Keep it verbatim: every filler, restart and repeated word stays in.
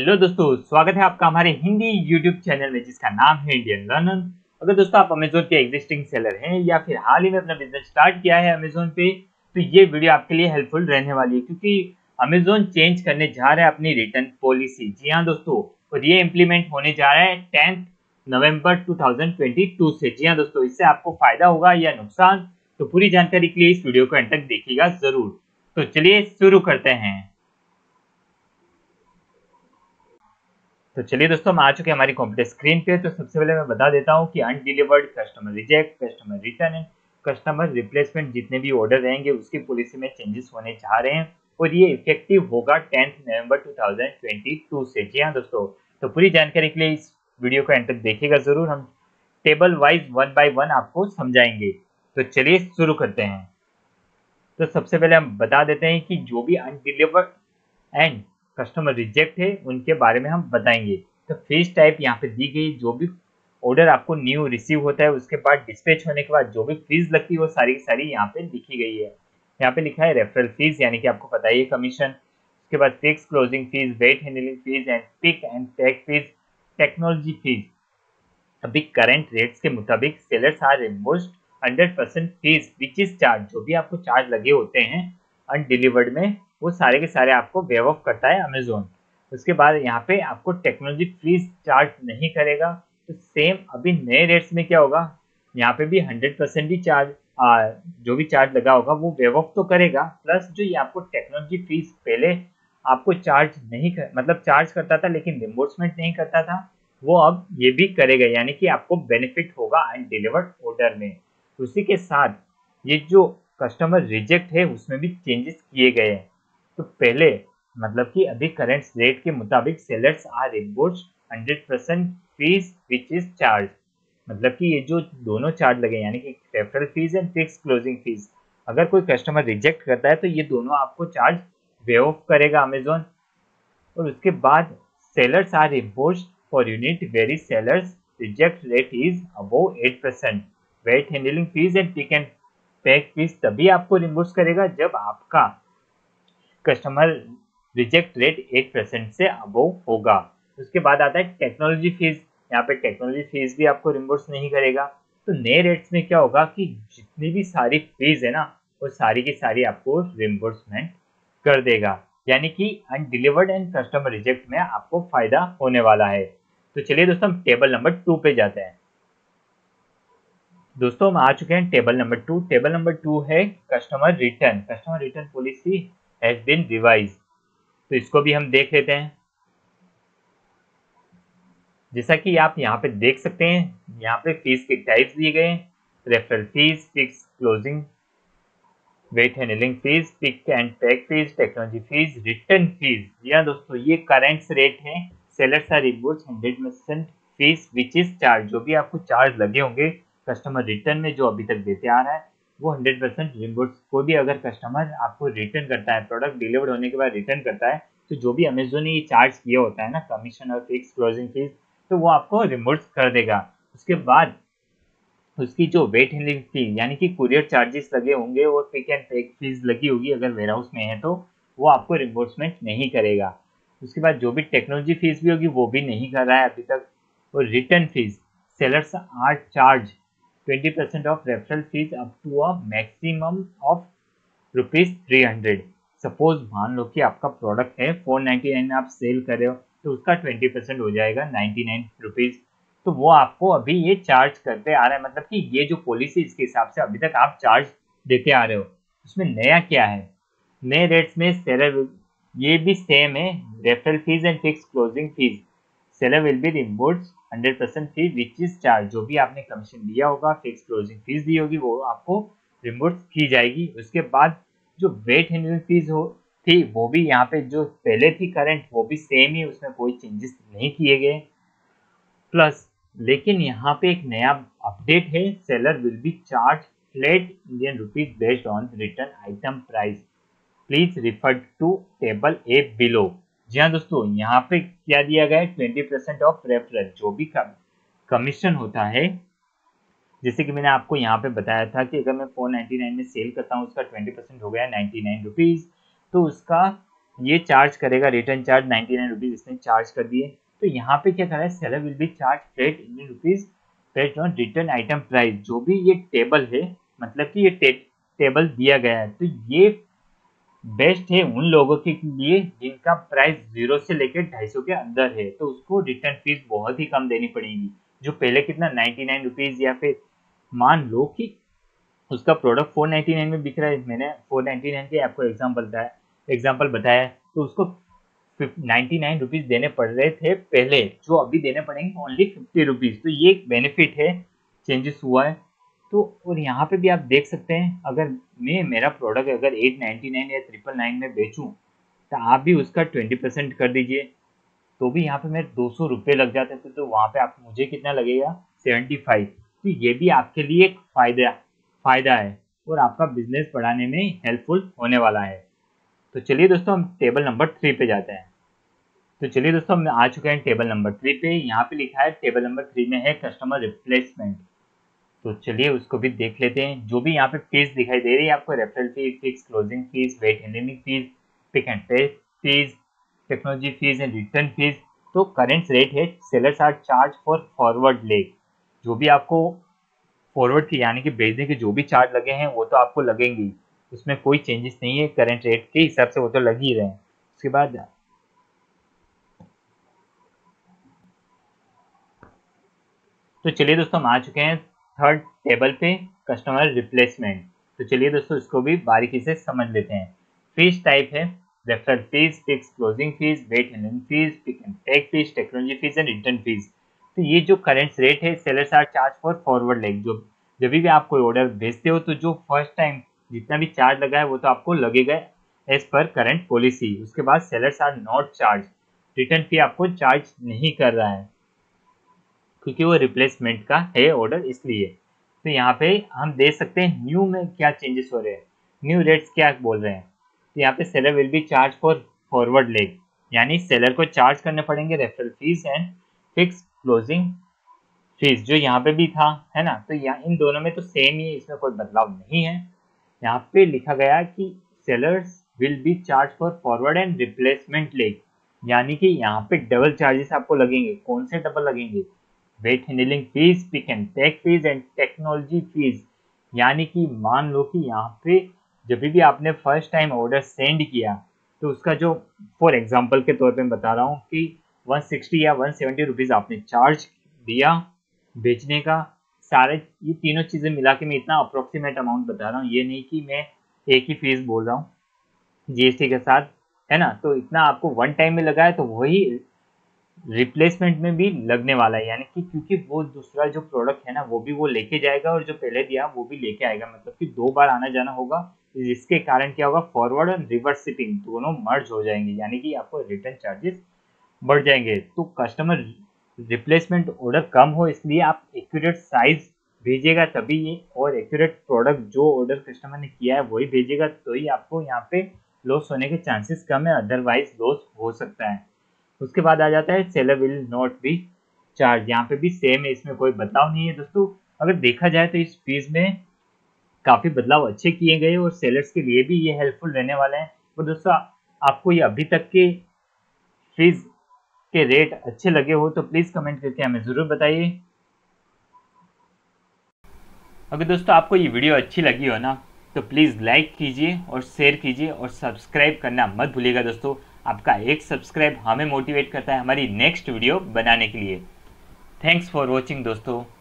Hello दोस्तों, स्वागत है आपका हमारे हिंदी यूट्यूब चैनल में जिसका नाम है इंडियन लर्नर। अगर दोस्तों आप अमेजोन के एग्जिस्टिंग सेलर हैं या फिर हाल ही में अपना बिजनेस स्टार्ट किया है अमेजोन पे, तो ये वीडियो आपके लिए हेल्पफुल रहने वाली है क्योंकि अमेजोन चेंज करने जा रहा है अपनी रिटर्न पॉलिसी। जी हाँ दोस्तों, और ये इम्प्लीमेंट होने जा रहा है tenth November two thousand twenty two से। जी हाँ दोस्तों, इससे आपको फायदा होगा या नुकसान, तो पूरी जानकारी के लिए इस वीडियो को अंत तक देखिएगा जरूर। तो चलिए शुरू करते हैं। तो चलिए दोस्तों, हम आ चुके हैं हमारी कंप्यूटर स्क्रीन पे। तो सबसे पहले मैं बता देता हूं कि undelivered, customer reject, customer return and customer replacement जितने भी ऑर्डर रहेंगे उसकी पॉलिसी में चेंजेस होने जा रहे हैं और ये इफेक्टिव होगा tenth November two thousand twenty two से। जी हाँ दोस्तों, तो पूरी जानकारी के लिए इस वीडियो को एंड तक देखिएगा जरूर। हम table wise one by one आपको समझाएंगे। तो चलिए शुरू करते हैं। तो सबसे पहले हम बता देते हैं कि जो भी अनडिलीवर्ड एंड कस्टमर रिजेक्ट है उनके बारे में हम बताएंगे। तो फीस टाइप यहाँ पे दी गई, जो भी ऑर्डर आपको न्यू रिसीव होता है उसके बाद डिस्पैच होने के बाद जो भी फीस लगती है वो सारी की सारी यहाँ पे लिखी गई है। यहाँ पे लिखा है रेफरल फीस, यानी कि आपको पता ही है कमीशन। उसके बाद fix closing fees, weight handling fees and pick and pack fees, technology fees. अभी करंट रेट्स के मुताबिक sellers are reimbursed hundred percent fees which is charge. जो भी आपको चार्ज लगे होते हैं अनडिलीवर्ड में वो सारे के सारे आपको वेव ऑफ करता है अमेजोन। उसके बाद यहाँ पे आपको टेक्नोलॉजी फीस चार्ज नहीं करेगा। तो सेम अभी नए रेट्स में क्या होगा, यहाँ पे भी हंड्रेड परसेंट ही चार्ज आ, जो भी चार्ज लगा होगा वो वेव ऑफ तो करेगा, प्लस जो ये आपको टेक्नोलॉजी फीस पहले आपको चार्ज नहीं कर, मतलब चार्ज करता था लेकिन रिम्बर्समेंट नहीं करता था, वो अब ये भी करेगा, यानी कि आपको बेनिफिट होगा अनडिलीवर्ड ऑर्डर में। उसी के साथ ये जो कस्टमर रिजेक्ट है उसमें भी चेंजेस किए गए हैं। तो पहले मतलब कि अभी करंट रेट के मुताबिक sellers are reimbursed hundred percent fees which is charge. मतलब कि ये जो दोनों चार्ज लगे यानी कि referral fees and fix closing fees, अगर कोई कस्टमर रिजेक्ट करता है तो ये दोनों आपको चार्ज वेव ऑफ करेगा अमेजोन। और उसके बाद sellers are reimbursed for unit very sellers reject rate is above eight percent. Weight handling fees and pick and pack fees तभी आपको रिम्बर्स करेगा जब आपका customer reject rate eight percent से अबव होगा। उसके बाद आता है टेक्नोलॉजी फीस। यहाँ पे टेक्नोलॉजी फीस भी आपको रिम्बर्स नहीं करेगा। तो नए रेट्स में क्या होगा कि जितनी भी सारी फीस है ना वो सारी की सारी आपको रिम्बर्समेंट कर देगा, यानी कि अनडिलीवर्ड एंड कस्टमर रिजेक्ट में आपको फायदा होने वाला है। तो चलिए दोस्तों, हम टेबल नंबर टू पे जाते हैं। दोस्तों हम आ चुके हैं table number two. Table number two है customer return. Customer return policy has been revise. तो इसको भी हम देख लेते हैं। जैसा कि आप यहाँ पे देख सकते हैं, यहाँ पे फीस के टाइप्स दिए गए हैं, referral fees, fix closing, weight handling fees, pick and pack fees, technology fees, return fees. जी हाँ दोस्तों, ये करेंट रेट है। Sellers are reimbursed hundred percent fees which is charge. जो भी आपको चार्ज लगे होंगे कस्टमर रिटर्न में जो अभी तक देते आ रहा है वो हंड्रेड परसेंट रिम्बर्स। कोई भी अगर कस्टमर आपको रिटर्न करता है, प्रोडक्ट डिलीवर होने के बाद रिटर्न करता है, तो जो भी अमेजोन ने ये चार्ज किया होता है ना कमीशन और फिक्स क्लोजिंग फीस, तो वो आपको रिम्बर्स कर देगा। उसके बाद उसकी जो वेट हैंडलिंग फी यानी कि कुरियर चार्जेस लगे होंगे और पिक एंड पैक फीस लगी होगी अगर वेयरहाउस में है तो वो आपको रिम्बर्समेंट नहीं करेगा। उसके बाद जो भी टेक्नोलॉजी फीस भी होगी वो भी नहीं कर रहा है अभी तक। और return fees, sellers are charge twenty percent of referral fees up to a maximum of rupees three hundred. Suppose मान लो कि आपका प्रोडक्ट है फोर नाइन्टी नाइन में आप सेल कर रहे हो तो उसका ट्वेंटी परसेंट हो जाएगा नाइन्टी नाइन रुपीज। तो वो आपको अभी ये चार्ज करते आ रहा है, मतलब कि ये जो पॉलिसी इसके हिसाब से अभी तक आप चार्ज देते आ रहे हो। उसमें नया क्या है, नए रेट्स में सेलर ये भी सेम है, referral fees and fix closing fees. Seller will be reimbursed hundred percent fees which is charge. जो भी आपने कमीशन दिया होगा, फिक्स क्लोजिंग फीस दी होगी, वो आपको रिम्बर्स की जाएगी। उसके बाद जो वेट हैंडलिंग फीस हो थी वो भी यहाँ पे जो पहले थी करंट वो भी सेम ही, उसमें कोई चेंजेस नहीं किए गए। प्लस लेकिन यहाँ पे एक नया अपडेट है, seller will be charge flat Indian rupees based on return item price. Please refer to table A below. जी हाँ दोस्तों, यहाँ पे क्या दिया गया है, ट्वेंटी परसेंट ऑफ रेफरल। जो भी कमीशन होता है, जैसे कि मैंने आपको यहाँ पे बताया था कि अगर मैं फोर नाइन्टी नाइन में सेल करता हूँ उसका ट्वेंटी परसेंट हो गया नाइन्टी नाइन रुपीज, तो उसका ये चार्ज करेगा return charge ninety nine rupees इसने चार्ज कर दिए। तो यहाँ पे क्या कर रहा है, seller will be charge freight Indian rupees based on return item price. जो भी ये टेबल है, मतलब कि ये टे, टेबल दिया गया है, तो ये बेस्ट है उन लोगों के लिए जिनका प्राइस जीरो से लेकर ढाई सौ के अंदर है, तो उसको रिटर्न फीस बहुत ही कम देनी पड़ेगी। जो पहले कितना नाइन्टी नाइन रुपीज, या फिर मान लो कि उसका प्रोडक्ट फोर नाइन्टी नाइन में बिक रहा है, मैंने फोर नाइन्टी नाइन के आपको एग्जाम्पल बताया एग्जाम्पल बताया तो उसको नाइन्टी नाइन रुपीज देने पड़ रहे थे पहले, जो अभी देने पड़ेंगे ओनली फिफ्टी रुपीज। तो ये एक बेनिफिट है, चेंजेस हुआ है। तो और यहाँ पे भी आप देख सकते हैं, अगर मैं मेरा प्रोडक्ट अगर एट नाइन्टी नाइन या ट्रिपल नाइन में बेचूं, तो आप भी उसका ट्वेंटी परसेंट कर दीजिए, तो भी यहाँ पे मेरे दो सौ रुपये लग जाते थे। तो वहाँ पे आप मुझे कितना लगेगा, सेवेंटी फाइव। तो ये भी आपके लिए एक फायदा फायदा है और आपका बिजनेस बढ़ाने में हेल्पफुल होने वाला है। तो चलिए दोस्तों, हम टेबल नंबर थ्री पे जाते हैं। तो चलिए दोस्तों, हम आ चुके हैं टेबल नंबर थ्री पे। यहाँ पे लिखा है टेबल नंबर थ्री में है कस्टमर रिप्लेसमेंट। तो चलिए उसको भी देख लेते हैं। जो भी यहाँ पे फीस दिखाई दे रही है आपको, referral fee, fix closing fees, weight handling fees, pick and pay fees, technology fees and return fees. तो करेंट रेट है sellers are charge for forward leg. जो भी आपको फॉरवर्ड की यानी कि भेजने के जो भी चार्ज लगे हैं वो तो आपको लगेंगे, उसमें कोई चेंजेस नहीं है, करंट रेट के हिसाब से वो तो लग ही रहे हैं। उसके बाद तो चलिए दोस्तों, हम आ चुके हैं थर्ड टेबल पे, कस्टमर रिप्लेसमेंट। तो चलिए दोस्तों, इसको भी बारीकी से समझ लेते हैं। फीस टाइप है referral fees, fix closing fees, weight handling fees, pick and pack fees, technology fees and return fees. तो ये जो करेंट रेट है, sellers are charge for forward leg. जो जब भी आप कोई ऑर्डर भेजते हो तो जो फर्स्ट टाइम जितना भी चार्ज लगा है वो तो आपको लगेगा एज पर करंट पॉलिसी। उसके बाद sellers are not charge, return fee आपको चार्ज नहीं कर रहा है क्योंकि वो रिप्लेसमेंट का है ऑर्डर, इसलिए। तो यहाँ पे हम देख सकते हैं न्यू में क्या चेंजेस हो रहे हैं, न्यू रेट्स क्या बोल रहे हैं। तो यहाँ पे seller will be charge for forward leg, यानी सेलर को चार्ज करने पड़ेंगे referral fees and fix closing fees, जो यहाँ पे भी था, है ना। तो यहाँ इन दोनों में तो सेम ही है, इसमें कोई बदलाव नहीं है। यहाँ पे लिखा गया कि sellers will be charge for forward and replacement leg, यानी कि यहाँ पे डबल चार्जेस आपको लगेंगे। कौन से डबल लगेंगे, weight handling fees, pick and pack fees and technology fees. यानी कि मान लो कि यहाँ पे जब भी आपने फर्स्ट टाइम ऑर्डर सेंड किया तो उसका जो, फॉर एग्जांपल के तौर पे मैं बता रहा हूँ कि वन सिक्सटी या वन सेवेंटी रुपीज़ आपने चार्ज दिया बेचने का, सारे ये तीनों चीज़ें मिला के मैं इतना अप्रोक्सीमेट अमाउंट बता रहा हूँ, ये नहीं कि मैं एक ही फीस बोल रहा हूँ जीएसटी के साथ, है ना। तो इतना आपको वन टाइम में लगा है, तो वही रिप्लेसमेंट में भी लगने वाला है, यानी कि क्योंकि वो दूसरा जो प्रोडक्ट है ना वो भी वो लेके जाएगा और जो पहले दिया वो भी लेके आएगा, मतलब कि दो बार आना जाना होगा। जिसके कारण क्या होगा, फॉरवर्ड और रिवर्स शिपिंग दोनों मर्ज हो जाएंगे, यानी कि आपको रिटर्न चार्जेस बढ़ जाएंगे। तो कस्टमर रिप्लेसमेंट ऑर्डर कम हो, इसलिए आप एक्यूरेट साइज भेजिएगा तभी ये, और एक्यूरेट प्रोडक्ट जो ऑर्डर कस्टमर ने किया है वही भेजिएगा, तो ही आपको यहाँ पे लॉस होने के चांसेस कम है, अदरवाइज लॉस हो सकता है। उसके बाद आ जाता है seller will not be charge. यहाँ पे भी सेम है, इसमें कोई बदलाव नहीं है दोस्तों। अगर देखा जाए तो इस फीस में काफ़ी बदलाव अच्छे किए गए और सेलर्स के लिए भी ये हेल्पफुल रहने वाले हैं। और दोस्तों, आपको ये अभी तक के फीस के रेट अच्छे लगे हो तो प्लीज़ कमेंट करके हमें ज़रूर बताइए। अगर दोस्तों आपको ये वीडियो अच्छी लगी हो ना, तो प्लीज़ लाइक कीजिए और शेयर कीजिए और सब्सक्राइब करना मत भूलिएगा दोस्तों। आपका एक सब्सक्राइब हमें मोटिवेट करता है हमारी नेक्स्ट वीडियो बनाने के लिए। थैंक्स फॉर वॉचिंग दोस्तों।